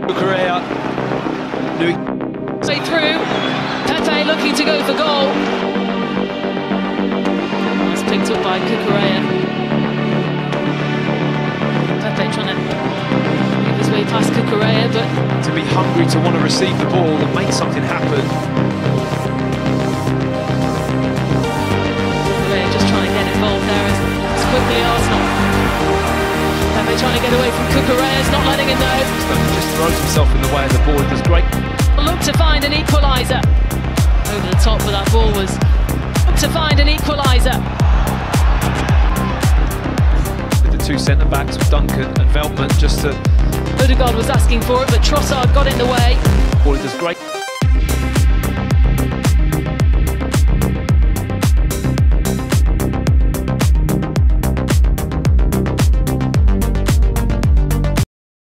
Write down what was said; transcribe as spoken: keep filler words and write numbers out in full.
Cucurella. Way through. Pepe looking to go for goal. That's picked up by Cucurella. Pepe trying to move his way past Cucurella, but To be hungry to want to receive the ball and make something happen. Cucurella just trying to get involved there as, as quickly Arsenal. Pepe trying to get away from Cucurella, it's not letting him know. He just throws himself in the way of the ball. He does great. Look to find an equaliser. Over the top where that ball was. Look to find an equaliser. With the two centre backs, Duncan and Veltman, just to. Odegaard was asking for it, but Trossard got in the way. Ball, he does great.